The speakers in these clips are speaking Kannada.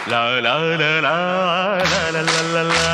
ಲಾ ಲಾ ಲಾ ಲಾ ಲಾ ಲಾ ಲಾ.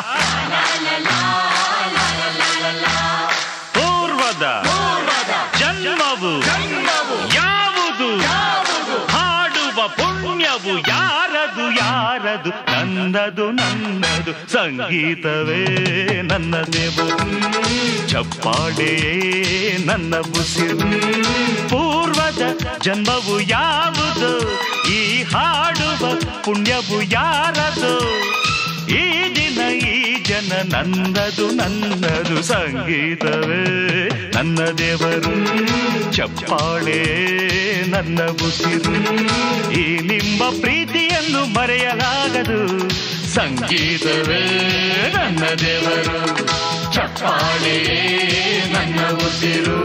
ಪೂರ್ವದ ಜನ್ಮವು ಯಾವುದು, ಹಾಡುವ ಪುಣ್ಯವು ಯಾರದು ಯಾರದು, ನನ್ನದು ನನ್ನದು ಸಂಗೀತವೇ ನನ್ನ ದೇವರು, ಚಪ್ಪಾಳೆಯೇ ನನ್ನ ಉಸಿರು. ಪೂರ್ವದ ಜನ್ಮವು ಯಾವುದು, ಈ ಹಾಡುವ ಪುಣ್ಯವು ಯಾರದು, ಈ ದಿನ ಈ ಜನ ನನ್ನದು ನನ್ನದು ಸಂಗೀತವೇ ನನ್ನ ದೇವರು, ಚಪ್ಪಾಳೆ ನನ್ನ ಉಸಿರು. ಈ ನಿಮ್ಮ ಪ್ರೀತಿಯನ್ನು ಮರೆಯಲಾಗದು, ಸಂಗೀತವೇ ನನ್ನ ದೇವರು, ಚಪ್ಪಾಳೆ ನನ್ನ ಉಸಿರು.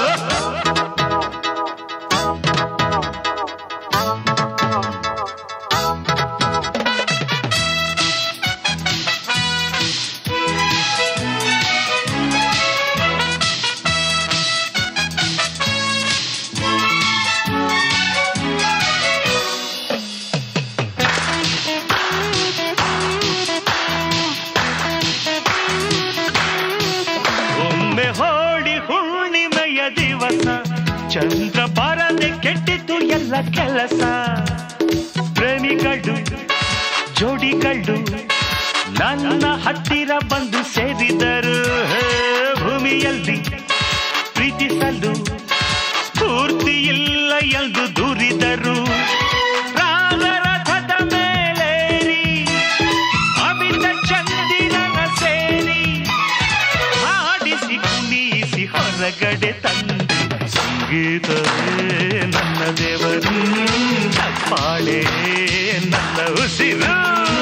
ಚಂದ್ರ ಬಾರದೆ ಕೆಟ್ಟಿತು ಎಲ್ಲ ಕೆಲಸ, ಪ್ರೇಮಿಗಳು ಜೋಡಿಗಳು ನನ್ನ ಹತ್ತಿರ ಬಂದು ಸೇರಿದರು. ಭೂಮಿಯಲ್ಲಿ ಪ್ರೀತಿಸಲು ಸ್ಫೂರ್ತಿ ಇಲ್ಲ ಎಂದು ದೂರಿದರು. ರಾಗರಥದ ಮೇಲೇರಿ ಅಮಿತ ಚಂದಿರನ ಸೇರಿ ಹಾಡಿಸಿ ಕುಣಿಸಿ ಹೊರಗಡೆ ತಂದು, ಸಂಗೀತವೇ ನನ್ನ ದೇವರು, ಚಪ್ಪಾಳೆ ನನ್ನ ಉಸಿರು.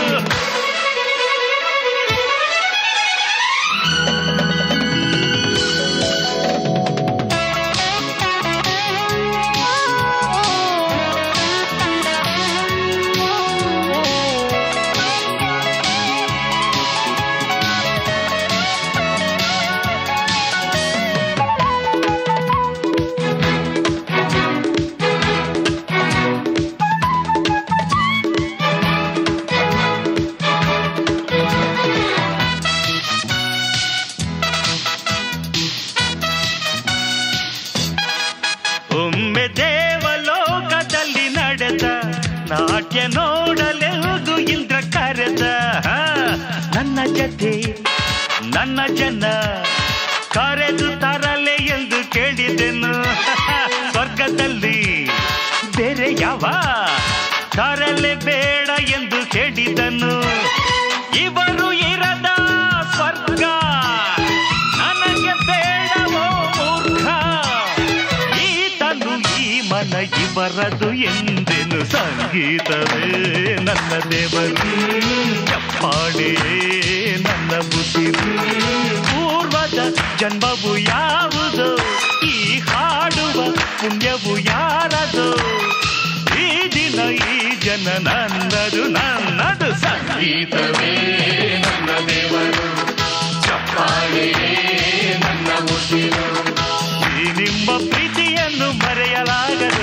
ನಾಟ್ಯ ನೋಡಲೆವುದು ಇಂದ್ರ ಕರೆದ, ನನ್ನ ಜತೆ ನನ್ನ ಜನ ಕರೆದು ತರಲೆ ಎಂದು ಕೇಳಿದೆನು. ಸ್ವರ್ಗದಲ್ಲಿ ಬೇರೆ ಯಾವ ತರಲೆ ಬೇಡ ಎಂದು ಕೇಳಿದನು. ಇವರು ಇರದ ಸ್ವರ್ಗ ನನಗೆ ಬೇಡವೋ ಮೂರ್ಖ, ಈತನು ಈ ಮನ ಇವರದು ಎಂದೆನು. ಸಂಗೀತವೇ ನನ್ನ ದೇವರು, ಚಪ್ಪಾಳೆ ನನ್ನ ಉಸಿರು. ಪೂರ್ವದ ಜನ್ಮವು ಯಾವುದು, ಈ ಹಾಡುವ ಪುಣ್ಯವು ಯಾರದು, ಈ ದಿನ ಈ ಜನ ನನ್ನದು ನನ್ನದು ಸಂಗೀತವೇ ನನ್ನ ದೇವರು, ಚಪ್ಪಾಳೆ ನನ್ನ ಉಸಿರು. ಈ ನಿಮ್ಮ ಪ್ರೀತಿಯನ್ನು ಮರೆಯಲಾಗದು.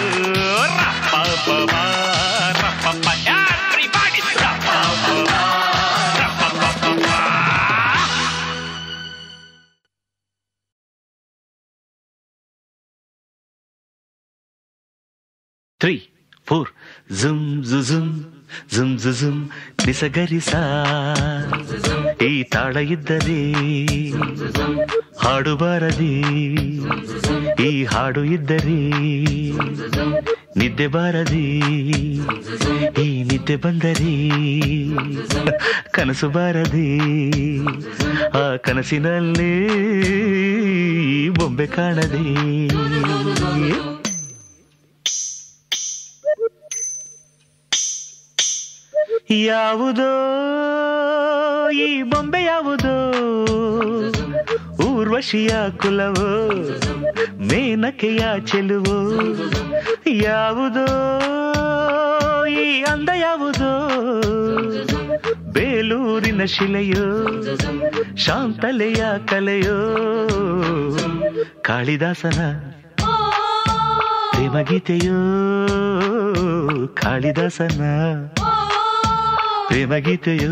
Three, four, zoom, zoom, zoom, zoom, zoom, zoom, ನಿಸಗರಿಸ. ಈ ತಾಳ ಇದ್ದರೆ ಹಾಡು ಬಾರದೆ, ಈ ಹಾಡು ಇದ್ದರೆ ನಿದ್ದೆ ಬಾರದೆ, ಈ ನಿದ್ದೆ ಬಂದರೆ ಕನಸು ಬಾರದೆ, ಆ ಕನಸಿನಲ್ಲಿ ಬೊಂಬೆ ಕಾಣದೆ. ಯಾವುದೋ ಈ ಬೊಂಬೆ ಯಾವುದೋ, ಊರ್ವಶಿಯ ಕುಲವೋ ಮೇನಕೆಯ ಚೆಲುವೋ, ಯಾವುದೋ ಈ ಅಂದ ಯಾವುದೋ, ಬೇಲೂರಿನ ಶಿಲೆಯೋ ಶಾಂತಲೆಯ ಕಲೆಯೋ, ಕಾಳಿದಾಸನ ಪ್ರೇಮಗೀತೆಯೋ ಕಾಳಿದಾಸನ ಪ್ರೇಮ ಗೀತೆಯು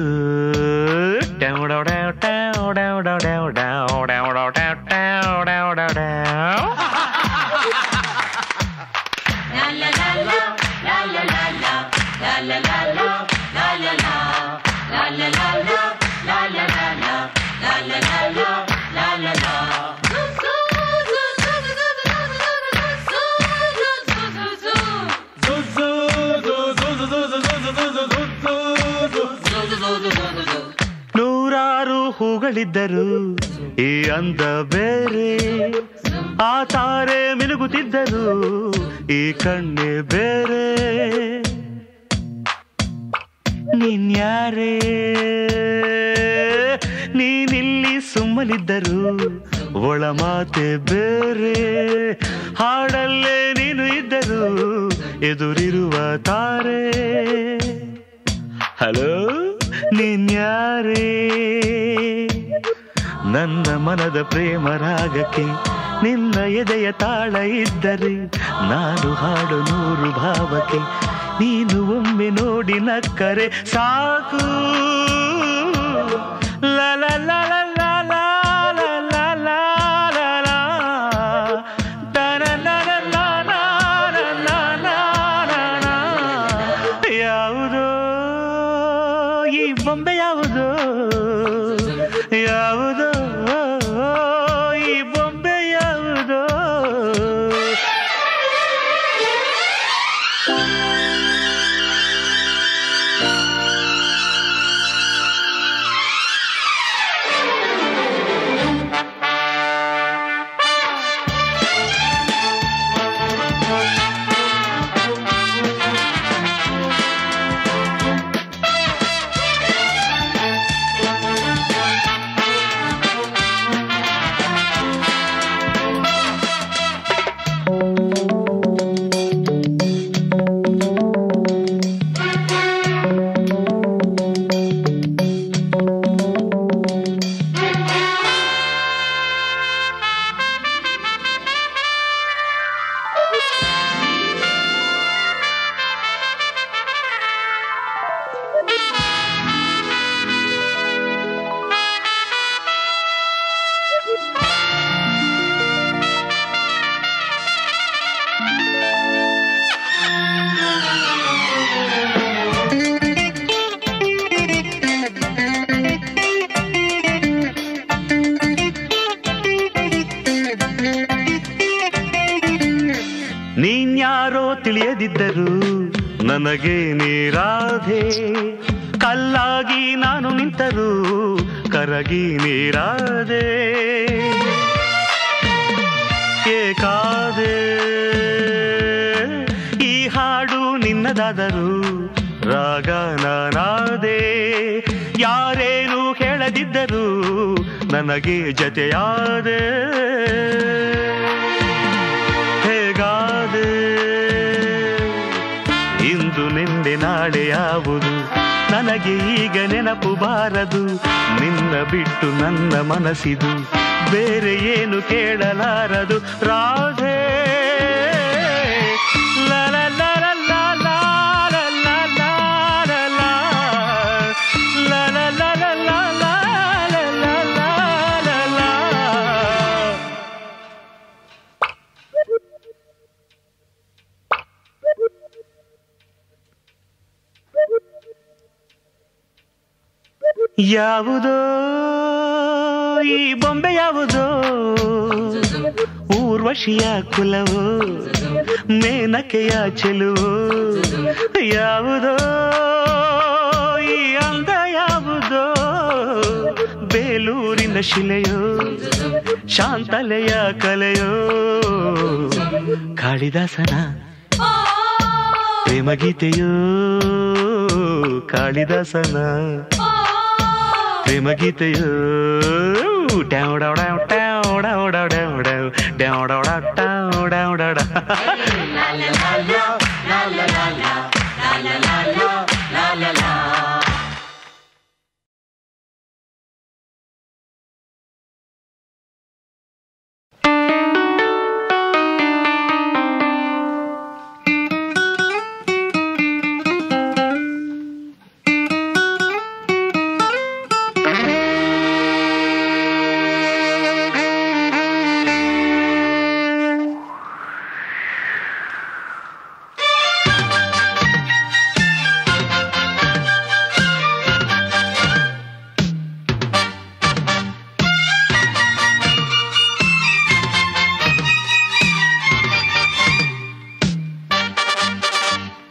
ನೂರಾರು ಹೂಗಳಿದ್ದರು ಈ ಅಂದ ಬೇರೆ, ಆ ತಾರೆ ಮಿನುಗುತ್ತಿದ್ದರು ಈ ಕಣ್ಣೆ ಬೇರೆ. ನೀನ್ಯಾರೇ ನೀನಿಲ್ಲಿ ಸುಮ್ಮನಿದ್ದರು ಒಳ ಮಾತೆ ಬೇರೆ, ಹಾಡಲ್ಲೇ ನೀನು ಇದ್ದರು ಎದುರಿರುವ ತಾರೆ. ಹಲೋ ನೀನ್ಯಾರೇ ನನ್ನ ಮನದ ಪ್ರೇಮ ರಾಗಕ್ಕೆ ನಿನ್ನ ಎದೆಯ ತಾಳ ಇದ್ದರೆ ನಾನು ಹಾಡು ನೂರು ಭಾವಕ್ಕೆ ನೀನು ಒಮ್ಮೆ ನೋಡಿ ನಕ್ಕರೆ ಸಾಕು. ಲಲ ಲಲ ಲಲ ಲಲ ಲಲ ಯಾವುದೋ ಈ ಬೊಂಬೆ ಯಾವುದೋ, ಯಾವುದೋ ಈ ಬೊಂಬೆ ಯಾವುದೋ. ನೀನ್ಯಾರೋ ತಿಳಿಯದಿದ್ದರು ನನಗೆ ನೀರಾಧೆ, ಕಲ್ಲಾಗಿ ನಾನು ನಿಂತರು ಕರಗಿ ನೀರಾದೆ. ಏಕಾದೆ ಈ ಹಾಡು ನಿನ್ನದಾದರು ರಾಗ ನಾನಾದೆ, ಯಾರೇನು ಹೇಳದಿದ್ದರು ನನಗೆ ಜತೆಯಾದೆ. ಹೇಗಾದೆ ಇಂದು ನಿನ್ನೆ ನಾಳೆ ಯಾವುದು ನನಗೆ ಈಗ ನೆನಪು ಬಾರದು, ನಿನ್ನ ಬಿಟ್ಟು ನನ್ನ ಮನಸ್ಸಿದು ಬೇರೆ ಏನು ಕೇಳಲಾರದು. ರಾಧೆ ಲಲ ಲಲ ಲಲ ಲಲ ಲಲ ಲಲ ಲಲ ಯಾವುದೋ ಈ ಬೊಂಬೆ ಯಾವುದೋ, ಊರ್ವಶಿಯ ಕುಲವೋ ಮೇನಕೆಯ ಚೆಲುವೋ. ಯಾವುದೋ ಈ ಅಂದ ಯಾವುದೋ, ಬೇಲೂರಿನ ಶಿಲೆಯೋ ಶಾಂತಲೆಯ ಕಲೆಯೋ. ಕಾಳಿದಾಸನ ಪ್ರೇಮ ಗೀತೆಯೋ, ಕಾಳಿದಾಸನ ಪ್ರೇಮ ಗೀತೆಯೋ.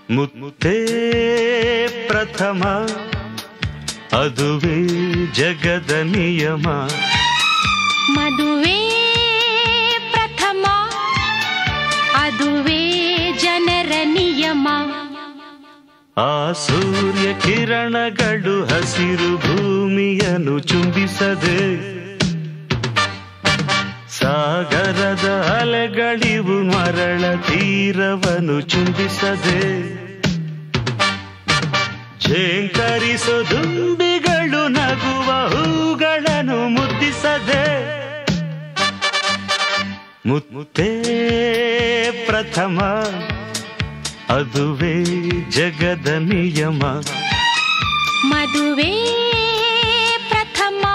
ಮುತ್ತೇ ಪ್ರಥಮ ಅದುವೇ ಜಗದ ನಿಯಮ. ಮದುವೆ ಪ್ರಥಮ ಅದುವೇ ಜನರ ನಿಯಮ. ಆ ಸೂರ್ಯ ಕಿರಣಗಳು ಹಸಿರು ಭೂಮಿಯನ್ನು ಚುಂಬಿಸದೆ, ಸಾಗರದ ಅಲೆಗಳಿವು ಮರಳ ತೀರವನ್ನು ಚುಂಬಿಸದೆ, ಝೇಂಕರಿಸೋ ದುಂಬಿಗಳು ನಗುವ ಹೂಗಳನ್ನು ಮುದ್ದಿಸದೆ. ಮುತ್ತೇ ಪ್ರಥಮ ಅದುವೇ ಜಗದ ನಿಯಮ. ಮದುವೆ ಪ್ರಥಮ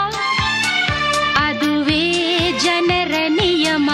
ಅದುವೇ ಜನರ ನಿಯಮ.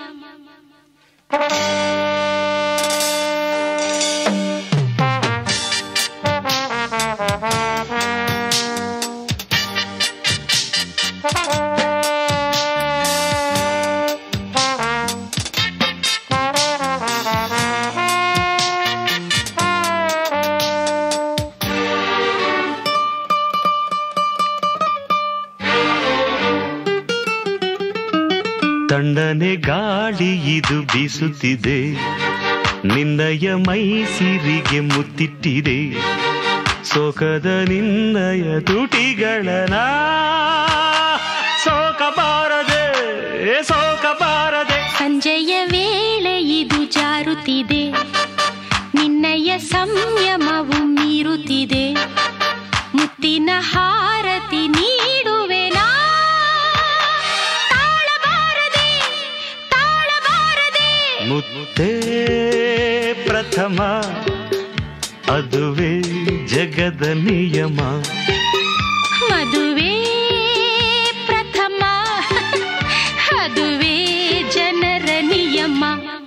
ತಣ್ಣನೆ ಗಾಳಿ ಇದು ಬೀಸುತ್ತಿದೆ, ನಿನ್ನಯ ಮೈ ಸಿರಿಗೆ ಮುತ್ತಿಟ್ಟಿದೆ, ಸೋಕದ ನಿನ್ನಯ ತುಟಿಗಳನ ಸೋಕಬಾರದೆ ಸೋಕಬಾರದೆ. ಸಂಜೆಯ ವೇಳೆ ಇದು ಜಾರುತ್ತಿದೆ, ನಿನ್ನಯ ಸಂಯಮವು ಮೀರುತ್ತಿದೆ, ಮುತ್ತಿನ ಹಾರತಿ ನೀಡುವೆನಾ. ಮುತ್ತೇ ಪ್ರಥಮ ಅದುವೇ ಜಗದ ನಿಯಮ. ಮದುವೆ ಪ್ರಥಮ ಅದುವೇ ಜನರ ನಿಯಮ.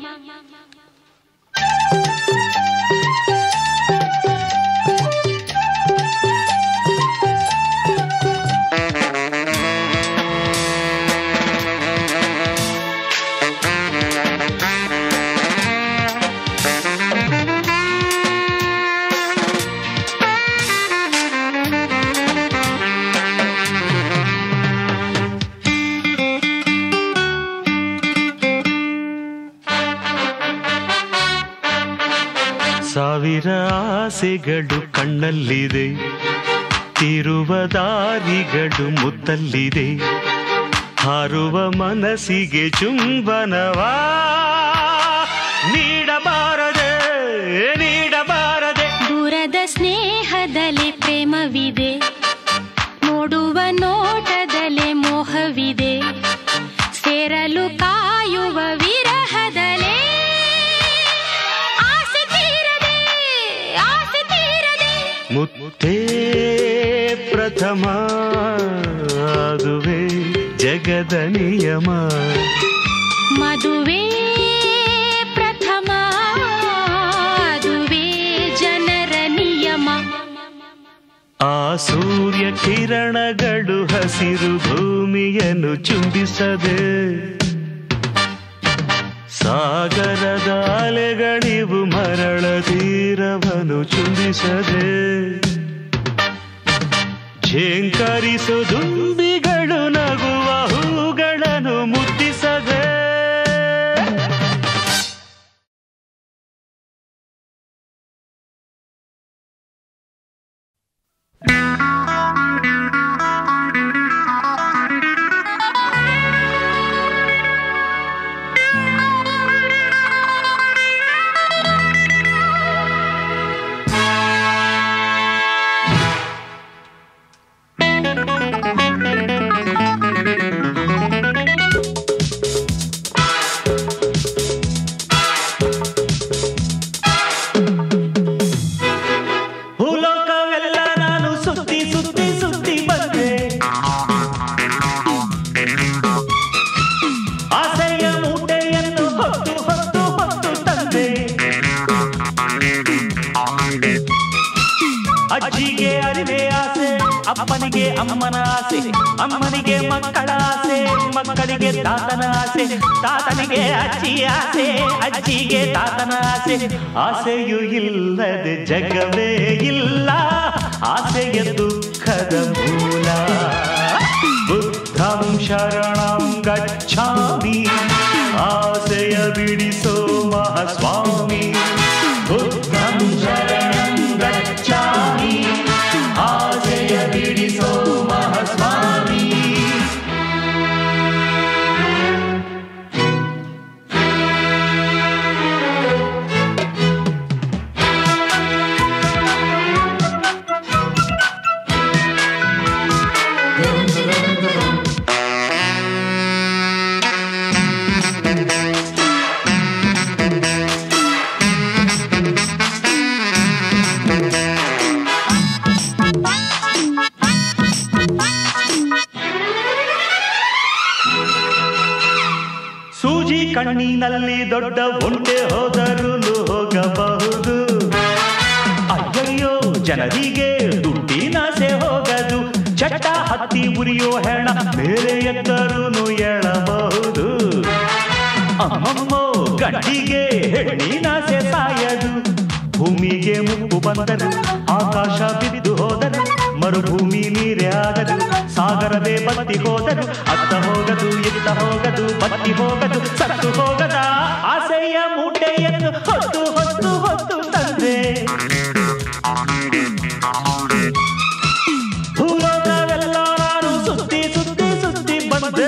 ಸಾವಿರ ಆಸೆಗಳು ಕಣ್ಣಲ್ಲಿದೆ, ತಿರುವ ದಾರಿಗಳು ಮುತ್ತಲ್ಲಿದೆ, ಹಾರುವ ಮನಸ್ಸಿಗೆ ಚುಂಬನವಾ ನೀಡಬಾರದೆ ನೀಡಬಾರದೆ. ದೂರದ ಸ್ನೇಹದಲ್ಲಿ ಪ್ರೇಮವಿದೆ, ನೋಡುವ ನೋಟದಲ್ಲೇ ಮೋಹವಿದೆ, ಸೇರಲು ಕಾಯುವ ವಿರಹದಲ್ಲೇ ಆಸೆ ತೀರದೆ ಆಸೆ ತೀರದೆ. ಮುತ್ತೇ ಪ್ರಥಮ ಅದುವೇ ಜಗದ ನಿಯಮ. ಮದುವೆ ಪ್ರಥಮ ಅದುವೇ ಜನರ ನಿಯಮ. ಆ ಸೂರ್ಯ ಕಿರಣಗಳು ಹಸಿರು ಭೂಮಿಯನ್ನು ಚುಂಬಿಸದೆ, ಸಾಗರದ ಅಲೆಗಳಿವು ಮರಳ ತೀರವನ್ನು ಚುಂಬಿಸದೆ, ಝೇಂಕರಿಸೋ ದುಂಬಿಗಳು ನಗುವ ಹೂಗಳನ್ನು ಮುದ್ದಿಸದೆ. ಅಜ್ಜಿಗೆ ಅರಿವೆ ಆಸೆ ಅಪ್ಪನಿಗೆ ಅಮ್ಮನ ಆಸೆ, ಅಮ್ಮನಿಗೆ ಮಕ್ಕಳ ಆಸೆ, ಮಕ್ಕಳಿಗೆ ತಾತನ ಆಸೆ, ತಾತನಿಗೆ ಅಜ್ಜಿ ಆಸೆ, ಅಜ್ಜಿಗೆ ತಾತನ ಆಸೆ. ಆಸೆಯೂ ಇಲ್ಲದೆ ಜಗವೇ ಇಲ್ಲ, ಆಸೆಯ ದುಃಖದ ಮೂಲ. ಬುದ್ಧಂ ಶರಣಂ ಗಚ್ಛಾಮಿ, ಆಸೆಯ ಬಿಡಿಸೋ ಮಹಾಸ್ವಾಮಿ. ಬುದ್ಧಂ ಶರಣಂ ಗಚ್ಛಾಮಿ, ಆಸೆಯ ಬಿಡಿಸೋ ಮಹಾಸ್ವಾಮಿ. ಸೂಜಿ ಕಣ್ಣಿನಲ್ಲಿ ದೊಡ್ಡ ಒಂಟೆ ಹೋದರೂ ಹೋಗಬಹುದು. ಅಯ್ಯಯ್ಯೋ ಜನರಿಗೆ ದುಡ್ಡಿನಾಸೆ ಹೋಗದು. ಚಟ್ಟ ಹತ್ತಿ ಉರಿಯೋ ಹೆಣ ಮೇಲೆ ಎತ್ತರೂ ಎಳಬಹುದು. ಅಮ್ಮಮ್ಮೋ ಗಂಡಿಗೆ ಹೆಣ್ಣಿನಾಸೆ ಸಾಯದು. ಭೂಮಿಗೆ ಮುಪ್ಪು ಬಂದರು, ಆಕಾಶ ಬಿದ್ದು ಹೋದರು, ಮರುಭೂಮಿ ನೀರೇ ಆದರು, ಸಾಗರವೇ ಬತ್ತಿ ಹೋದರು. ಅತ್ತ ಹೋಗದು ಇತ್ತ ಹೋಗದು, ಬತ್ತಿ ಹೋಗದು ಸತ್ತು ಹೋಗದ ಆಸೆಯ ಮೂಟೆಯನ್ನು ಹೊತ್ತು ಹೊತ್ತು ಹೊತ್ತು ತಂದೆ. ಭೂಲೋಕವೆಲ್ಲ ನಾನು ಸುತ್ತಿ ಸುತ್ತಿ ಸುತ್ತಿ ಬಂದೆ.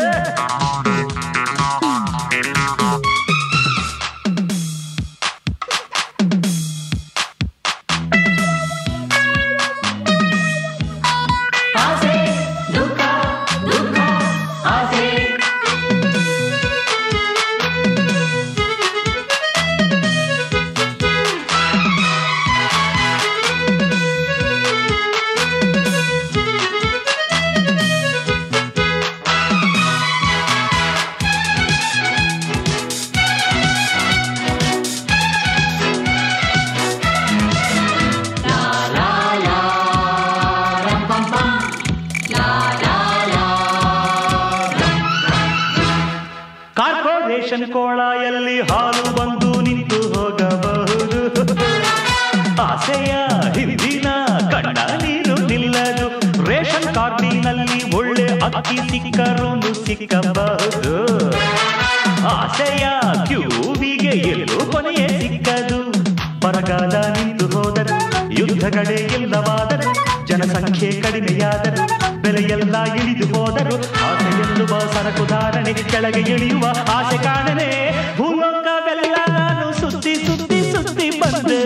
ಕಾರ್ಪೊರೇಷನ್ ಕೋಳಾಯಲ್ಲಿ ಹಾಲು ಬಂದು ನಿಂತು ಹೋಗಬಹುದು. ಆಸೆಯ ಹಿಂದಿನ ಕಣ್ಣ ನೀರು ನಿಲ್ಲದು. ರೇಷನ್ ಕಾರ್ಡಿನಲ್ಲಿ ಒಳ್ಳೆ ಅಕ್ಕಿ ಸಿಕ್ಕರೂ ಸಿಕ್ಕಬಹುದು. ಆಸೆಯ ಕ್ಯೂವಿಗೆ ಎಲ್ಲೂ ಕೊನೆಯೇ ಸಿಕ್ಕದು. ಬರಗಾಲ ನಿಂತು ಹೋದರು, ಯುದ್ಧಗಳೇ ಇಲ್ಲವಾದರು, ಜನಸಂಖ್ಯೆ ಕಡಿಮೆಯಾದರು, ಬೆಲೆಯೆಲ್ಲ ಇಳಿದು ಹೋದರು. ಆಸೆ ಎನ್ನುವ ಸರಕು ಧಾರಣೆ ಕೆಳಗೆ ಇಳಿಯುವ ಆಸೆ ಕಾಣನೆ. ಭೂಲೋಕವೆಲ್ಲ ನಾನು ಸುತ್ತಿ ಸುತ್ತಿ ಸುತ್ತಿ ಬಂದೆ.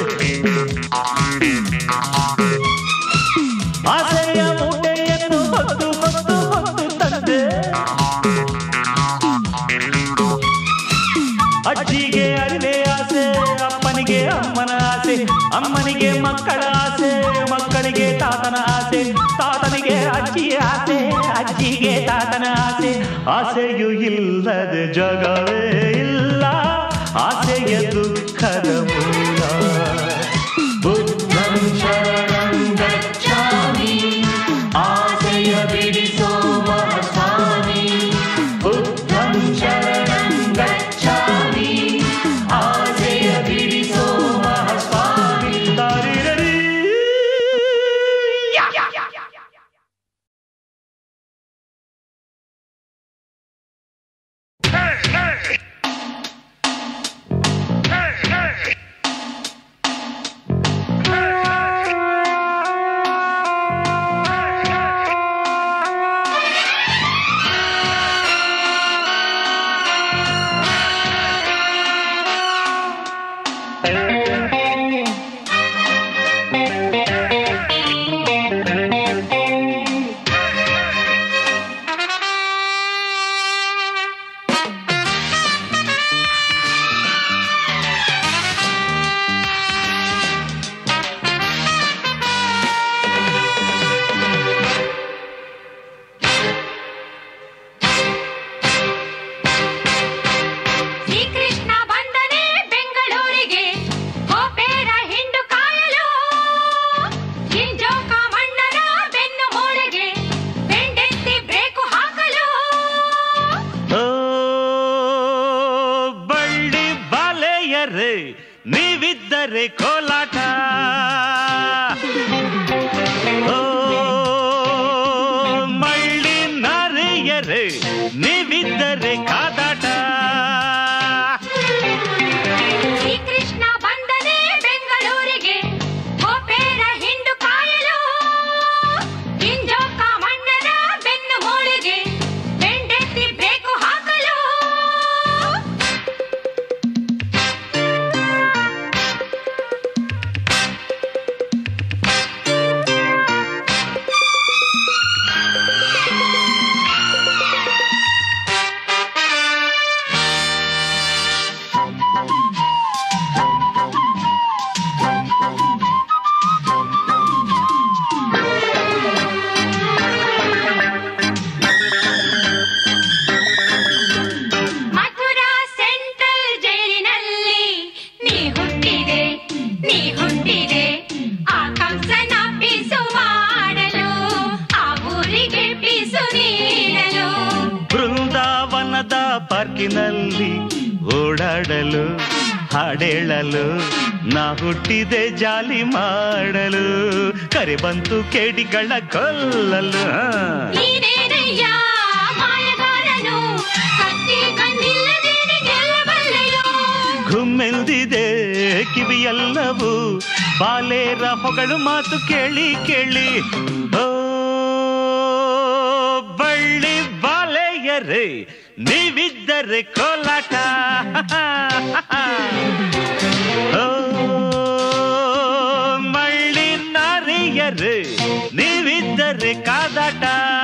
ಆಸೆಯ ಮೂಟೆಯನ್ನು ಹೊತ್ತು ಹೊತ್ತು ಹೊತ್ತು ತಂದೆ. ಅಜ್ಜಿಗೆ ಅರಿವೆ ಆಸೆ, ಅಪ್ಪನಿಗೆ ಅಮ್ಮನ ಆಸೆ, ಅಮ್ಮನಿಗೆ ಮಕ್ಕಳ ಆಸೆ, ಮಕ್ಕಳಿಗೆ ತಾತನ ಆಸೆ, ತಾತನಿಗೆ ಅಜ್ಜಿಯ ಆಸೆ, ಅಜ್ಜಿಗೆ ತಾತನ ಆಸೆ. ಆಸೆಯೂ ಇಲ್ಲದೆ ಜಗವೇ ಇಲ್ಲ, ಆಸೆಯ ದುಃಖದ ಮೂಲ. ಬುದ್ಧಂ ಶರಣಂ ಗಚ್ಛಾಮಿ, ಆಸೆಯ ಬಿಡಿಸೋ ಮಹಾಸ್ವಾಮಿ. ಬುದ್ಧಂ ಶರಣಂ ಗಚ್ಛಾಮಿ, ಆಸೆಯ ಬಿಡಿಸೋ ಮಹಾಸ್ವಾಮಿ. ತಾರಿರರಿ ಕೋಲಾಟ. ಓ ಮಳ್ಳಿ ನಾರಿಯರೇ ನೀವಿದ್ದರೆ ಕಾದಾಟ. ಶ್ರೀಕೃಷ್ಣ ಬಂದನೆ ಬೆಂಗಳೂರಿಗೆ ಗೋಪೇರ ಹಿಂಡು ಕಾಯಲು, ಕಿಂಜೋಕ ಮಣ್ಣನ ಬೆನ್ನು ಮೂಳೆಗೆ ಬೆಂಡೆತ್ತಿ ಬ್ರೇಕು ಹಾಕಲು. ಮಥುರಾ ಸೆಂಟ್ರಲ್ ಜೈಲಿನಲ್ಲಿ ನೀ ಹುಟ್ಟಿದೆ ಆ ಕಂಸನ ಪೀಸು ಮಾಡಲು, ಆ ಊರಿಗೆ ಪೀಸು ನೀಡಲು. ಬೃಂದಾವನದ ಪಾರ್ಕಿನಲ್ಲಿ ಓಡಾಡಲು, ಹಾಡೇಳಲು, ನಾ ಹುಟ್ಟಿದೆ ಜಾಲಿ ಮಾಡಲು. ಕರೆ ಬಂತು ಕೇಡಿಗಳ ಕೊಲ್ಲಲು. ನೀನೇನಯ್ಯ ಮಾಯಗಾರನು, ಕತ್ತಿ ಕಣ್ಣಿಲ್ಲದೇನೆ ಗೆಲ್ಲಬಲ್ಲೆಯೋ. ಘುಮ್ಮೆಂದಿದೆ ಕಿವಿಯೆಲ್ಲವೂ, ಬಾಲೇರ ಹೊಗಳು ಮಾತು ಕೇಳಿ ಕೇಳಿ. ಓ ಬಳ್ಳಿ ಬಾಲೆಯರೇ ನೀವಿದ್ದರೆ ಕೋಲಾಟ. ಓ ಮಳ್ಳಿ ನಾರಿಯರೇ ನೀವಿದ್ದರೆ ಕಾದಾಟ.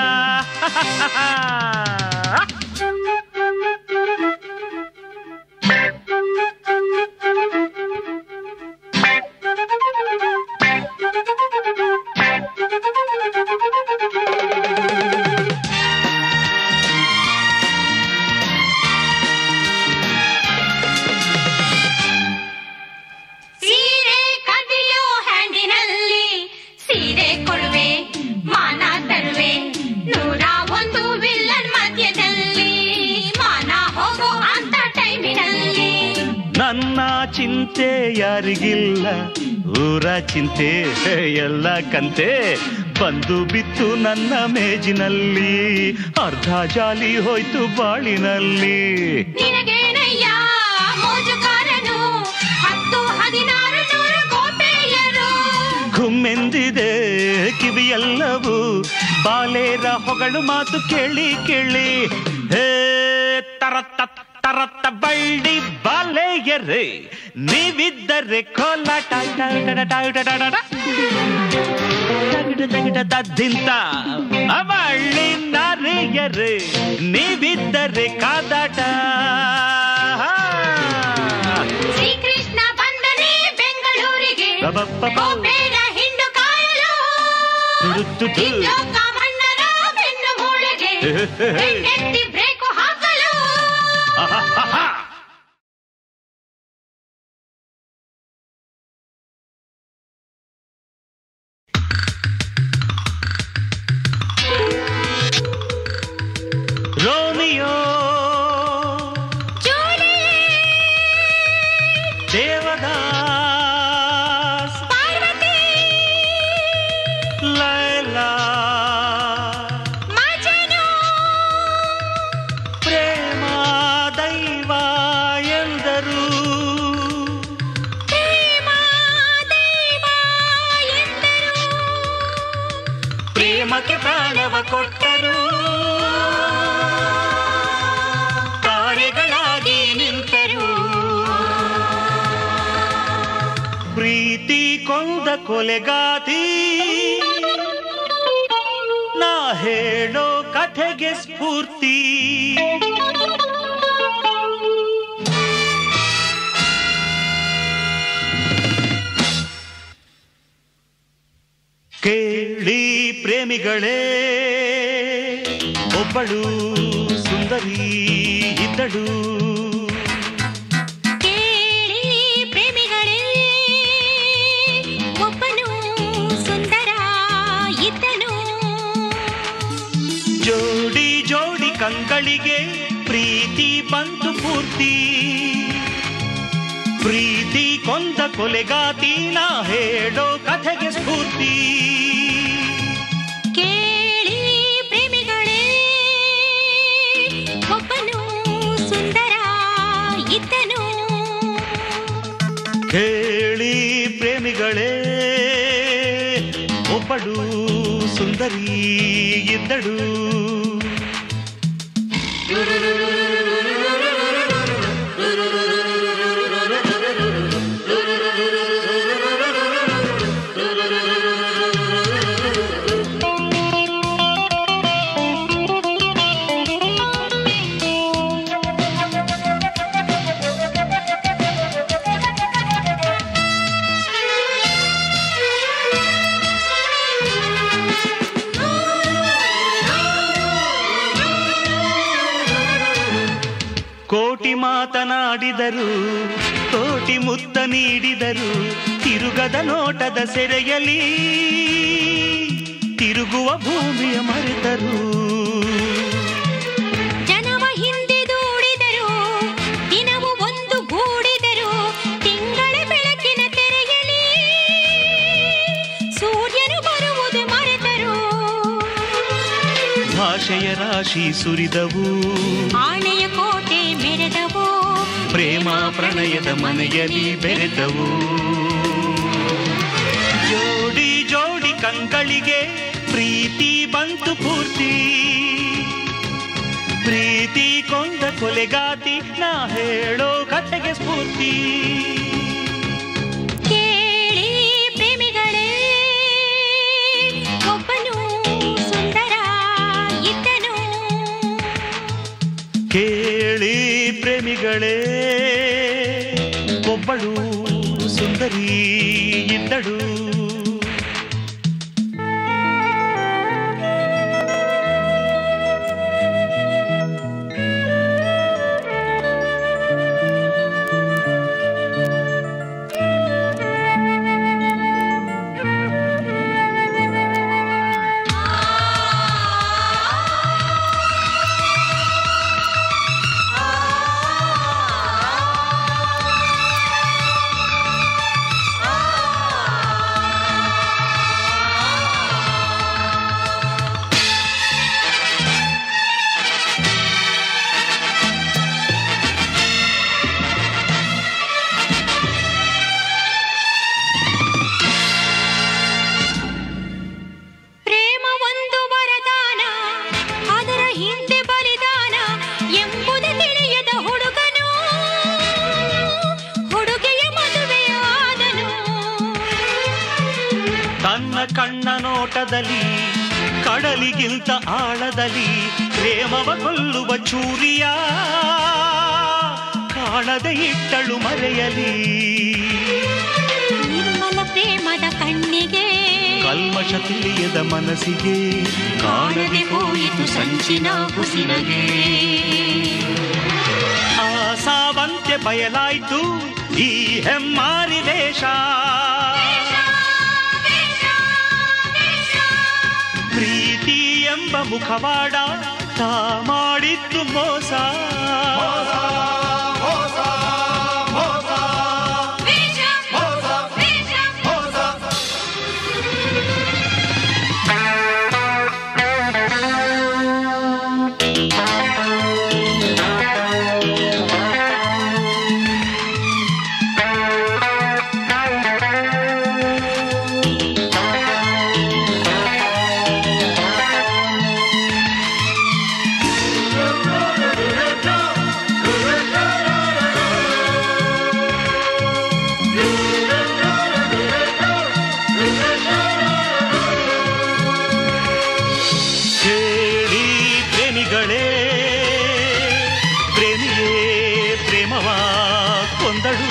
ಸೀರೆ ಕದಿಯೋ ಹ್ಯಾಂಡಿನಲ್ಲಿ ಸೀರೆ ಕೊಡುವೆ, ಮಾನ ತರುವೆ, 101 ವಿಲ್ಲನ್ ಮಧ್ಯದಲ್ಲಿ ಮಾನ ಹೋಗೋ ಅಂತ ಟೈಮಿನಲ್ಲಿ. ನನ್ನ ಚಿಂತೆ ಯಾರಿಗಿಲ್ಲ, ಊರ ಚಿಂತೆ ಎಲ್ಲ ಕಂತೆ. ಬಂದು ಬಿತ್ತು ನನ್ನ ಮೇಜಿನಲ್ಲಿ, ಅರ್ಧ ಜಾಲಿ ಹೋಯ್ತು ಬಾಳಿನಲ್ಲಿ. ನಿನಗೇನಯ್ಯ ಮೋಜುಗಾರನು, 10-16 ಗೋಪೆಯರು. ಘುಮ್ಮೆಂದಿದೆ ಕಿವಿಯೆಲ್ಲವೂ, ಬಾಲೇರ ಹೊಗಳು ಮಾತು ಕೇಳಿ ಕೇಳಿ. ಹೇ ತರತ್ತ ತರತ್ತ ಬಳ್ಳಿ ಬಾಲೆಯರೇ ನೀವಿದ್ದರೆ ಕೋಲಾಟ. ದಿಂತ ಬಳ್ಳಿ ನಾರಿಯರೇ ನೀವಿದ್ದರೆ ಕಾದಾಟ. ಶ್ರೀಕೃಷ್ಣ ಬಂದನೆ ಬೆಂಗಳೂರಿಗೆ ಗೋಪೇರ ಹಿಂಡು ಕಾಯಲು, ಕಿಂಜೋಕ ಮಣ್ಣನ ಬೆನ್ನು ಮೂಳೆಗೆ ಬೆಂಡೆತ್ತಿ ಬ್ರೇಕು ಹಾಕಲು. ರೋಮಿಯೋ ದೇವದಾಸ್ ಪಾರ್ವತಿ ಲೈಲಾ ಮಜನು, ಪ್ರೇಮ ದೈವ ಎಂದರು. ಪ್ರೇಮ ದೈವ ಎಂದರು. ಪ್ರೇಮಕ್ಕೆ ಪ್ರಾಣವ ಕೊಟ್ಟರು, ತಾರೆಗಳಾಗಿ ನಿಂತರು. ಪ್ರೀತಿ ಕೊಂದ ಕೊಲೆಗಾತಿ, ನಾ ಹೇಳೋ ಕಥೆಗೆ ಸ್ಫೂರ್ತಿ. ಕೇಳಿ ಪ್ರೇಮಿಗಳೇ, ಒಬ್ಬಳು ಸುಂದರಿ ಇದ್ದಳು. ಕೇಳಿ ಪ್ರೇಮಿಗಳೇ, ಒಬ್ಬನು ಸುಂದರ ಇದ್ದನು. ಜೋಡಿ ಜೋಡಿ ಕಂಗಳಿಗೆ ಪ್ರೀತಿ ಬಂತು ಪೂರ್ತಿ. ಪ್ರೀತಿ ಕೊಂದ ಕೊಂದ ಕೊಲೆಗಾತಿ ನಾ ಹೇಳೋ ಕಥೆಗೆ ಸ್ಫೂರ್ತಿ. ಕೇಳಿ ಪ್ರೇಮಿಗಳೇ, ಒಬ್ಬನು ಸುಂದರ ಇದ್ದನು. ಕೇಳಿ ಪ್ರೇಮಿಗಳೇ, ಒಬ್ಬಳು ಸುಂದರಿ ಇದ್ದಳು. ಕೋಟಿ ಮಾತನಾಡಿದರು, ಕೋಟಿ ಮುತ್ತ ನೀಡಿದರು, ತಿರುಗದ ನೋಟದ ಸೆರೆಯಲಿ ತಿರುಗುವ ಭೂಮಿಯ ಮರೆತರು. ಜನವ ಹಿಂದೆ ದೂಡಿದರು, ದಿನವೂ ಒಂದು ಗೂಡಿದರು, ತಿಂಗಳ ಬೆಳಕಿನ ತೆರೆಯಲಿ ಸೂರ್ಯನು ಬರುವುದು ಮರೆತರು. ಭಾಷೆಯ ರಾಶಿ ಸುರಿದವು, ಆಣೆಯ ಕೋಟೆ ಮೆರೆದವು, ಪ್ರೇಮ ಪ್ರಣಯದ ಮನೆಯಲ್ಲಿ ಬೆರೆದವು. ಜೋಡಿ ಜೋಡಿ ಕಂಗಳಿಗೆ ಪ್ರೀತಿ ಬಂತು ಪೂರ್ತಿ. ಪ್ರೀತಿ ಕೊಂದ ಕೊಲೆಗಾತಿ ನಾ ಹೇಳೋ ಕಥೆಗೆ ಸ್ಫೂರ್ತಿ. ಕೇಳಿ ಪ್ರೇಮಿಗಳೇ, ಒಬ್ಬನು ಸುಂದರ ಇದ್ದನು. ಕೇಳಿ ಪ್ರೇಮಿಗಳೇ, ಒಬ್ಬಳು ಸುಂದರಿ ಇದ್ದಳು. ಕಣ್ಣ ನೋಟದಲ್ಲಿ ಕಡಲಿಗಿಂತ ಆಳದಲ್ಲಿ ಪ್ರೇಮವ ಕೊಲ್ಲುವ ಚೂರಿಯ ಕಾಣದೆ ಇಟ್ಟಳು ಮರೆಯಲಿ. ನಿರ್ಮಲ ಪ್ರೇಮದ ಕಣ್ಣಿಗೆ ಕಲ್ಮಶ ತಿಳಿಯದ ಮನಸ್ಸಿಗೆ ಕಾಣದೆ ಹೋಯಿತು ಸಂಚಿನ ಕುಸಿನಗೆ. ಆ ಸಾವಂತೆ ಬಯಲಾಯ್ತು ಈ ಹೆಮ್ಮಾರಿ ವೇಷ. ಪ್ರೀತಿ ಎಂಬ ಮುಖವಾಡ ತಾ ಮಾಡಿದ್ದು ಮೋಸ. ಪ್ರೇಮಿಯೇ ಪ್ರೇಮವ ಕೊಂದಳು.